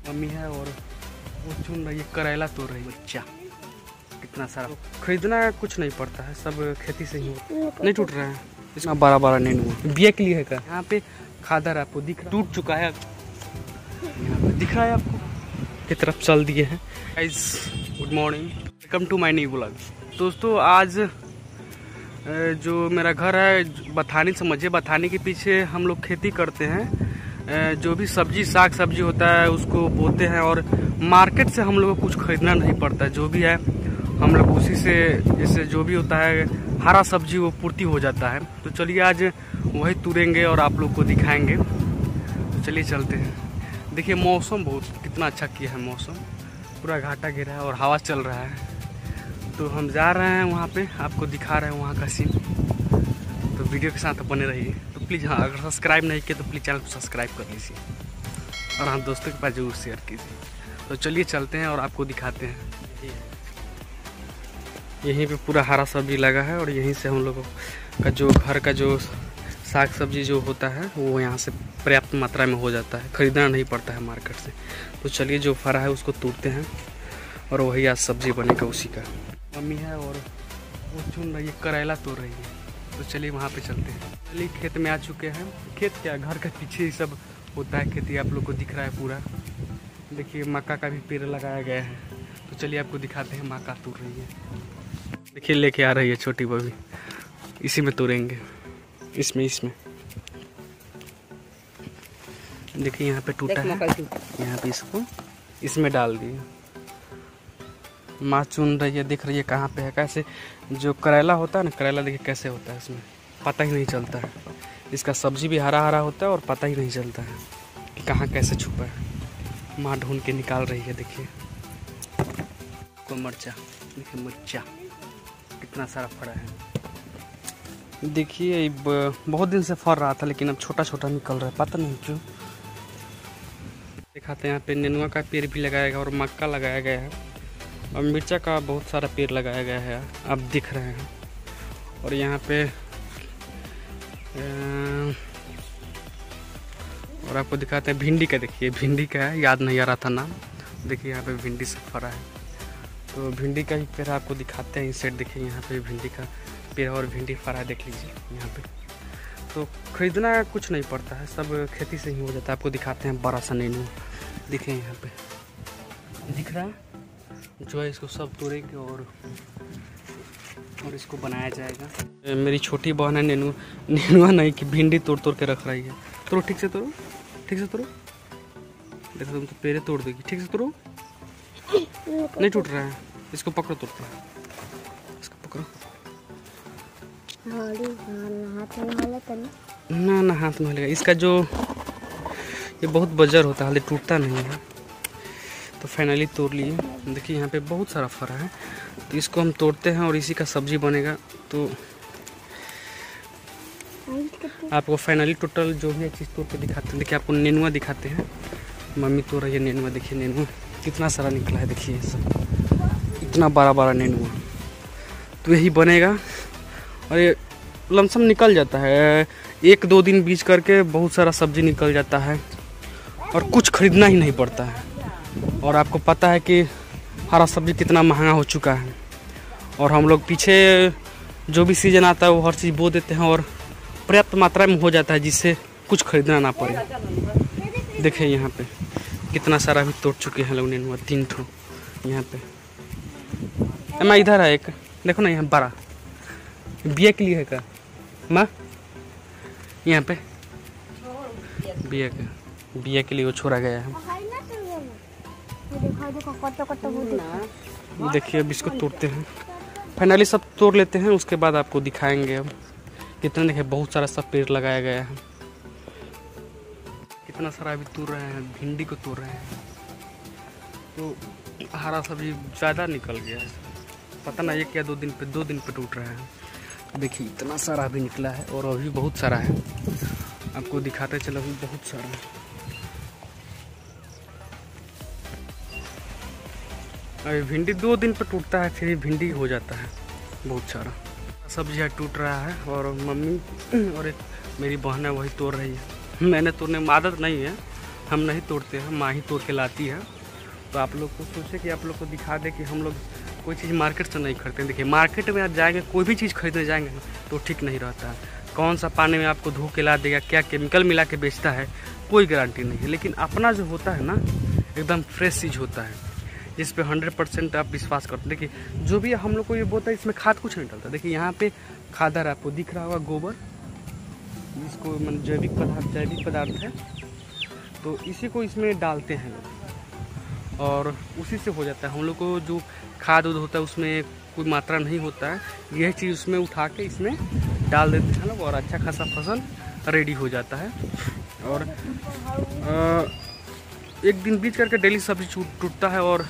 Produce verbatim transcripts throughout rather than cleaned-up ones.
Mummy है और वो चुन रही है, करेला तोड़ रही है। बच्चा कितना सारा खरीदना कुछ नहीं पड़ता है, सब खेती से ही नहीं टूट रहा है। इसमें बड़ा बड़ा नींबू बिया के लिए है का। यहाँ पे खादर आपको दिख टूट चुका है, यहाँ पे दिख रहा है आपको की तरफ चल दिए हैं। Guys good morning, welcome to my new blog. दोस्तों आज जो मेरा घर है बथानी समझिए, बथानी के पीछे हम लोग खेती करते हैं। जो भी सब्जी साग सब्जी होता है उसको बोते हैं और मार्केट से हम लोग को कुछ खरीदना नहीं पड़ता। जो भी है हम लोग उसी से, जैसे जो भी होता है हरा सब्जी वो पूर्ति हो जाता है। तो चलिए आज वही तुरेंगे और आप लोग को दिखाएंगे। तो चलिए चलते हैं। देखिए मौसम बहुत कितना अच्छा किया है, मौसम पूरा घाटा गिरा है और हवा चल रहा है। तो हम जा रहे हैं वहाँ पे, आपको दिखा रहे हैं वहाँ का सीन। तो वीडियो के साथ बने रहिए। तो प्लीज़ हाँ, अगर सब्सक्राइब नहीं किए तो प्लीज़ चैनल को सब्सक्राइब कर लीजिए और हाँ दोस्तों के पास जरूर शेयर कीजिए। तो चलिए चलते हैं और आपको दिखाते हैं। यहीं पे पूरा हरा सब्जी लगा है और यहीं से हम लोगों का जो घर का जो साग सब्जी जो होता है वो यहाँ से पर्याप्त मात्रा में हो जाता है, खरीदना नहीं पड़ता है मार्केट से। तो चलिए जो फरा है उसको तोड़ते हैं और वही आज सब्जी बनेगा उसी का। मम्मी है और वो चुन रही है, करेला तोड़ रही है। तो चलिए वहाँ पे चलते हैं। चलिए खेत में आ चुके हैं। खेत क्या, घर के पीछे ही सब होता है खेती, आप लोग को दिख रहा है पूरा। देखिए मक्का का भी पेड़ लगाया गया है। तो चलिए आपको दिखाते हैं मक्का तोड़ रही है। देखिए लेके आ रही है छोटी बबी, इसी में तोड़ेंगे, इसमें इसमें देखिए यहाँ पे टूटा है, यहाँ पे इसको इसमें डाल दिए। माँ चुन रही है, दिख रही है कहाँ पे है। कैसे जो करेला होता है ना, करेला देखिए कैसे होता है, इसमें पता ही नहीं चलता है। इसका सब्जी भी हरा हरा होता है और पता ही नहीं चलता है कि कहाँ कैसे छुपा है। माँ ढूंढ के निकाल रही है। देखिए को मिर्चा, देखिए मिर्चा कितना सारा फड़ा है। देखिए बहुत दिन से फर रहा था लेकिन अब छोटा छोटा निकल रहा है, पता नहीं क्यों। दिखाते हैं यहाँ पे नेनुआ का पेड़ भी लगाया गया और मक्का लगाया गया है और मिर्चा का बहुत सारा पेड़ लगाया गया है, अब दिख रहे हैं। और यहाँ पे और आपको दिखाते हैं भिंडी का। देखिए भिंडी का है, याद नहीं आ रहा था नाम। देखिए यहाँ पे भिंडी से फरा है, तो भिंडी का ही पेड़ आपको दिखाते हैं। इस साइड देखिए यहाँ पे भिंडी का पेड़ और भिंडी फरा है, देख लीजिए यहाँ पे। तो खरीदना कुछ नहीं पड़ता है, सब खेती से ही हो जाता है। आपको दिखाते हैं बड़ा सा नींबू, देखिए यहाँ पे दिख रहा है जो है। इसको सब तोड़ेंगे और और इसको बनाया जाएगा। मेरी छोटी बहन है नेनू नेनुआ नहीं कि भिंडी तोड़ तोड़ के रख रही है। तोड़ो ठीक से, तोड़ो ठीक से, तोड़ो। देखो तुम तो पेड़े तोड़ देगी, ठीक से तोड़ो। नहीं टूट रहा है, इसको पकड़ो, तोड़ते हैं, इसको पकड़ो। ना ना हाथ में लगेगा। इसका जो ये बहुत बजर होता है, हाल टूटता नहीं है। तो फाइनली तोड़ लिए। देखिए यहाँ पे बहुत सारा फरा है, तो इसको हम तोड़ते हैं और इसी का सब्जी बनेगा। तो आपको फाइनली टोटल जो भी चीज़ तोड़ के दिखाते हैं। देखिए आपको नेनुआ दिखाते हैं, मम्मी तोड़ रही है नेनुआ। देखिए नेनुआ कितना सारा निकला है, देखिए सब इतना बड़ा बड़ा नेनुआ। तो यही बनेगा और ये लमसम निकल जाता है, एक दो दिन बीच करके बहुत सारा सब्जी निकल जाता है और कुछ खरीदना ही नहीं पड़ता है। और आपको पता है कि हरा सब्जी कितना महंगा हो चुका है और हम लोग पीछे जो भी सीजन आता है वो हर चीज़ बो देते हैं और पर्याप्त मात्रा में हो जाता है, जिससे कुछ खरीदना ना पड़े। देखिए यहाँ पे कितना सारा भी तोड़ चुके हैं लोग नेनुआ, तीन ठो यहाँ पे। मैं इधर है एक, देखो ना यहाँ बड़ा बिया के लिए है का माँ, यहाँ पे बिया का बिया के लिए वो छोड़ा गया है। देखिए अब इसको तोड़ते हैं, फाइनली सब तोड़ लेते हैं, उसके बाद आपको दिखाएंगे अब कितना। देखिए बहुत सारा सब पेड़ लगाया गया है, कितना सारा अभी तोड़ रहे हैं। भिंडी को तोड़ रहे हैं, तो हरा सब्जी ज़्यादा निकल गया है, पता ना एक या दो दिन पे दो दिन पे टूट रहा है। देखिए इतना सारा अभी निकला है और अभी बहुत सारा है, आपको दिखाते चलो अभी बहुत सारा है। अभी भिंडी दो दिन पे टूटता है, फिर भिंडी हो जाता है बहुत सारा। सब्जी टूट रहा है और मम्मी और एक मेरी बहन है वही तोड़ रही है। मैंने तोड़ने में आदत नहीं है, हम नहीं तोड़ते हैं, माँ ही तोड़ के लाती है। तो आप लोग को सोचे कि आप लोग को दिखा दे कि हम लोग कोई चीज़ मार्केट से नहीं खरीदते हैं। देखिए मार्केट में आप जाएंगे, कोई भी चीज़ खरीदने जाएंगे ना तो ठीक नहीं रहता है। कौन सा पानी में आपको धो के ला देगा, क्या केमिकल मिला के बेचता है, कोई गारंटी नहीं है। लेकिन अपना जो होता है ना एकदम फ्रेश चीज़ होता है, जिस पे हंड्रेड परसेंट आप विश्वास करते। देखिए जो भी हम लोग को ये बोलता है इसमें खाद कुछ नहीं डलता। देखिए यहाँ पे खादर आपको दिख रहा होगा, गोबर, जिसको मतलब जैविक पदार्थ जैविक पदार्थ है, तो इसी को इसमें डालते हैं लोग और उसी से हो जाता है। हम लोग को जो खाद उद होता है उसमें कोई मात्रा नहीं होता है, यह चीज़ उसमें उठा के इसमें डाल देते हैं लोग और अच्छा खासा फसल रेडी हो जाता है। और आ, एक दिन बीच करके डेली सब्जी टूटता है। और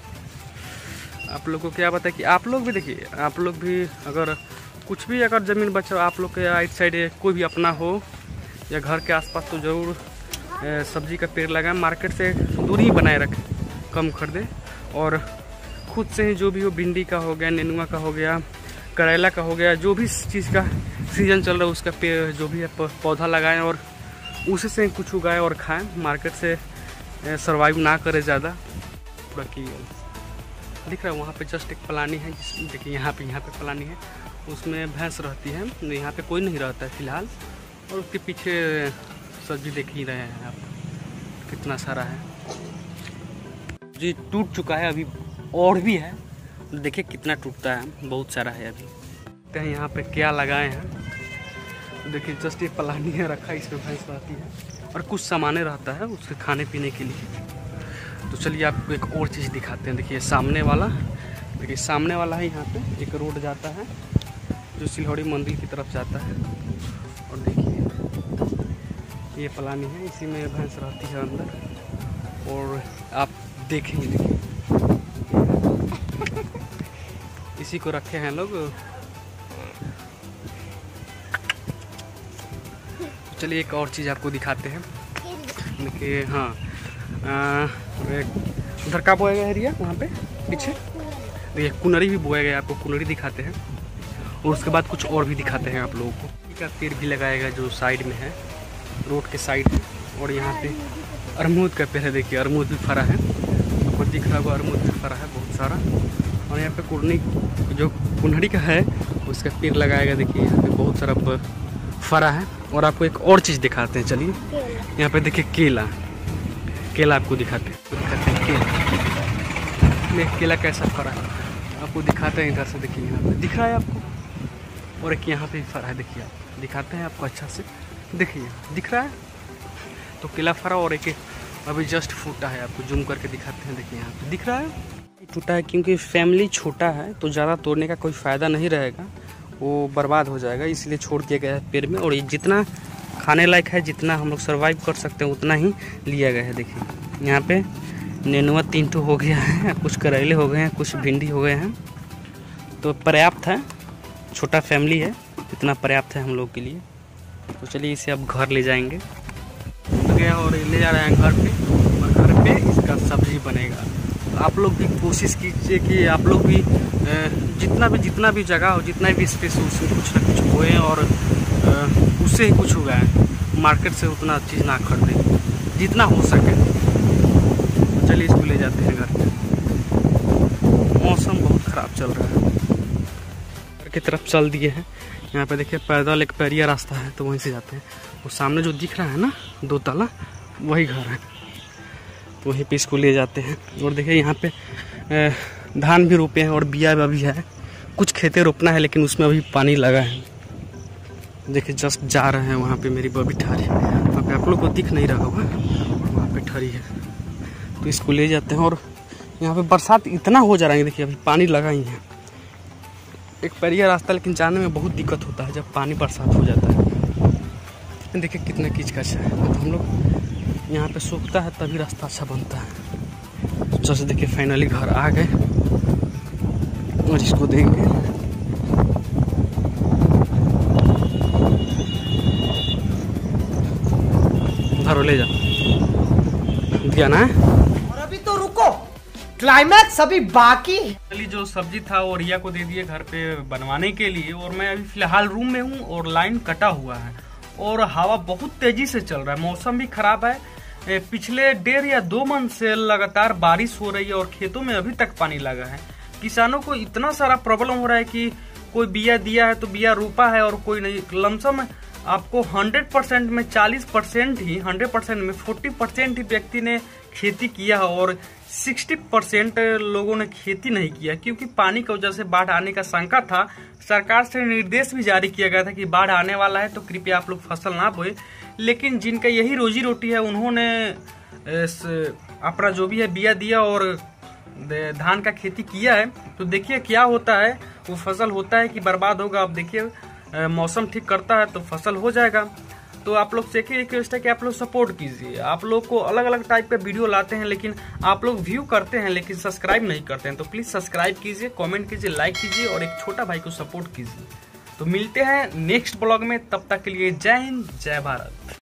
आप लोग को क्या पता है कि आप लोग भी देखिए, आप लोग भी अगर कुछ भी अगर ज़मीन बचा आप लोग के राइट साइड कोई भी अपना हो या घर के आसपास, तो ज़रूर सब्जी का पेड़ लगाएं। मार्केट से दूरी बनाए रखें, कम खरीदें और खुद से ही जो भी हो, भिंडी का हो गया, नेनुआ का हो गया, करेला का हो गया, जो भी चीज़ का सीजन चल रहा है उसका पेड़ जो भी है पौधा लगाएं और उसी से कुछ उगाएं और खाएं। मार्केट से सरवाइव ना करें ज़्यादा। पूरा की दिख रहा है वहाँ पे जस्ट एक पलानी है, देखिए यहाँ पे यहाँ पे पलानी है, उसमें भैंस रहती है। यहाँ पे कोई नहीं रहता है फिलहाल। और उसके पीछे सब्जी देख ही रहे हैं आप, कितना सारा है जी, टूट चुका है, अभी और भी है। देखिए कितना टूटता है, बहुत सारा है अभी। तो यहाँ पे क्या लगाए हैं, देखिए जस्ट एक पलानी है रखा है, इसमें भैंस रहती है और कुछ सामाने रहता है उसके खाने पीने के लिए। तो चलिए आपको एक और चीज़ दिखाते हैं। देखिए सामने वाला, देखिए सामने वाला है, यहाँ पे एक रोड जाता है जो सिलहौड़ी मंदिर की तरफ जाता है। और देखिए ये पलानी है, इसी में भैंस रहती है अंदर। और आप देखेंगे, देखिए इसी को रखे हैं लोग। चलिए एक और चीज़ आपको दिखाते हैं। देखिए हाँ, उधर का बोया गया एरिया वहाँ पे पीछे, देखिए कुनरी भी बोया गया, आपको कुनरी दिखाते हैं। और उसके बाद कुछ और भी दिखाते हैं आप लोगों को। का पेड़ भी लगाएगा जो साइड में है, रोड के साइड में। और यहाँ पे अरमूद का पेड़ है, देखिए अरमूद भी फरा है, आपको दिख रहा होगा, अरमूद भी फरा है बहुत सारा। और यहाँ पे कुर्नी जो कुन्हड़ी का है उसका पेड़ लगाएगा, देखिए यहाँ पे बहुत सारा फरा है। और आपको एक और चीज़ दिखाते हैं, चलिए यहाँ पे देखिए केला, केला आपको दिखाते हैं दिखाते हैं केला, केला कैसा फरा है आपको दिखाते हैं। इधर से देखिए यहाँ पे दिख रहा है आपको, और एक यहाँ पे भी फरा है, देखिए आप दिखाते हैं आपको अच्छा से, देखिए दिख रहा है। तो केला फरा और एक अभी जस्ट फूटा है, आपको जूम करके दिखाते हैं, देखिए यहाँ पे दिख रहा है। टूटा है क्योंकि फैमिली छोटा है तो ज़्यादा तोड़ने का कोई फ़ायदा नहीं रहेगा, वो बर्बाद हो जाएगा, इसलिए छोड़ दिया गया है पेड़ में। और ये जितना खाने लायक है, जितना हम लोग सर्वाइव कर सकते हैं उतना ही लिया गया है। देखिए यहाँ पे नेनुआ तीन ठो हो गया है, कुछ करेले हो गए हैं, कुछ भिंडी हो गए हैं, तो पर्याप्त है। छोटा फैमिली है, इतना पर्याप्त है हम लोग के लिए। तो चलिए इसे अब घर ले जाएंगे, गया और ले जा रहे हैं घर पे, और घर पे इसका सब्जी बनेगा। तो आप लोग भी कोशिश कीजिए कि आप लोग भी जितना भी जितना भी जगह हो, जितना भी स्पेस हो, उसमें कुछ ना कुछ बोएं और उससे ही कुछ उगाएं। मार्केट से उतना चीज़ ना खरीदें जितना हो सके। तो चलिए इसको ले जाते हैं घर पे। मौसम बहुत ख़राब चल रहा है, घर की तरफ चल दिए हैं। यहाँ पे देखिए पैदल एक पैरिया रास्ता है, तो वहीं से जाते हैं। वो सामने जो दिख रहा है ना दो ताला, वही घर है, तो वहीं पे इसको ले जाते हैं। और देखिए यहाँ पे धान भी रोपे हैं और बिया भी है, कुछ खेतें रोपना है लेकिन उसमें अभी पानी लगा है। देखिए जस्ट जा रहे हैं वहाँ पे, मेरी बबी ठहरी वहाँ पे, आप लोग को दिख नहीं रहा होगा, वहाँ पे ठहरी है। तो इसको ले जाते हैं। और यहाँ पे बरसात इतना हो जा रहा है, देखिए अभी पानी लगा ही है। एक पैरिया रास्ता, लेकिन जाने में बहुत दिक्कत होता है जब पानी बरसात हो जाता है। देखिए कितना कीचकच है, तो हम लोग यहाँ पे सूखता है तभी रास्ता अच्छा बनता है। जैसे देखिए फाइनली घर आ गए और इसको देंगे। उधर ले जा दिया ना, और अभी तो रुको, क्लाइमैक्स अभी बाकी। चलिए जो सब्जी था वो रिया को दे दिए घर पे बनवाने के लिए। और मैं अभी फिलहाल रूम में हूँ और लाइन कटा हुआ है और हवा बहुत तेजी से चल रहा है, मौसम भी खराब है। पिछले डेढ़ या दो मंथ से लगातार बारिश हो रही है और खेतों में अभी तक पानी लगा है। किसानों को इतना सारा प्रॉब्लम हो रहा है कि कोई बिया दिया है तो बिया रोपा है और कोई नहीं। लमसम आपको हंड्रेड परसेंट में चालीस परसेंट ही हंड्रेड परसेंट में फोर्टी परसेंट ही व्यक्ति ने खेती किया है और सिक्सटी परसेंट लोगों ने खेती नहीं किया, क्योंकि पानी की वजह से बाढ़ आने का शंका था। सरकार से निर्देश भी जारी किया गया था कि बाढ़ आने वाला है तो कृपया आप लोग फसल ना बोए। लेकिन जिनका यही रोजी रोटी है उन्होंने अपना जो भी है बिया दिया और धान का खेती किया है। तो देखिए क्या होता है, वो फसल होता है कि बर्बाद होगा। अब देखिए मौसम ठीक करता है तो फसल हो जाएगा। तो आप लोग से एक रिक्वेस्ट है कि आप लोग सपोर्ट कीजिए। आप लोग को अलग अलग टाइप के वीडियो लाते हैं, लेकिन आप लोग व्यू करते हैं लेकिन सब्सक्राइब नहीं करते हैं। तो प्लीज सब्सक्राइब कीजिए, कमेंट कीजिए, लाइक कीजिए और एक छोटा भाई को सपोर्ट कीजिए। तो मिलते हैं नेक्स्ट ब्लॉग में, तब तक के लिए जय हिंद, जय भारत।